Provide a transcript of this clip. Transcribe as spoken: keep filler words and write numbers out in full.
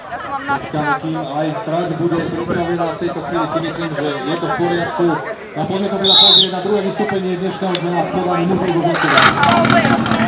Počkáme, kým aj trať bude pripravená. V tejto chvíli si myslím, že je to v poriadku. A poďme sa teda pozrieť na druhé vystúpenie dnešného dňa v podaní mužov do žltého.